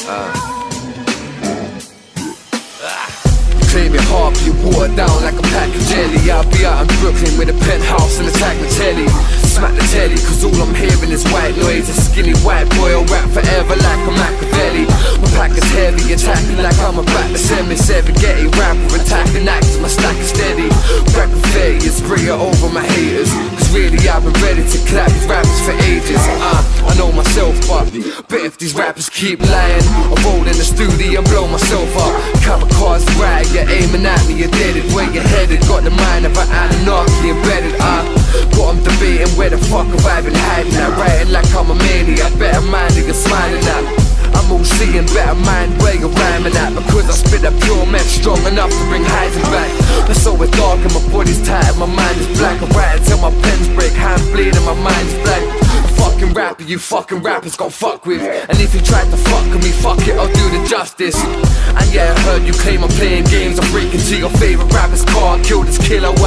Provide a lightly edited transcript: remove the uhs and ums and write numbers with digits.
Claim your heart, but you water down like a pack of jelly. I'll be out in Brooklyn with a penthouse and attack the telly. Smack the telly, cause all I'm hearing is white noise. A skinny white boy, I'll rap forever like a Machiavelli. My pack is heavy, attacking like I'm about to send me Serengeti. Rapper attacking actors, my stack is steady. Crack confetti and spray it over my haters. Cause really I've been ready to clap these rappers for ages. I know myself, but if these rappers keep lying, I'll roll in the studio and blow myself up. Kamikaze ride, you're aiming at me, you're deaded. Where you're headed, got the mind of an anarchy embedded. Got them debating where the fuck have I been hiding at. Writing like I'm a maniac, better mind that you're smiling at. I'm all seeing, better mind where you're rhyming at. Because I spit a pure meth strong enough to bring Heisen back. But so it's dark and my body's tight and my mind is black. I write until my pens break, hand bleed and my mind is blank. A fucking rapper, you fucking rappers gon' fuck with. And if you tried to fuck with me, fuck it, I'll do the justice. And yeah, I heard you claim I'm playing games. I'm breaking to your favorite rapper's car, kill this killer.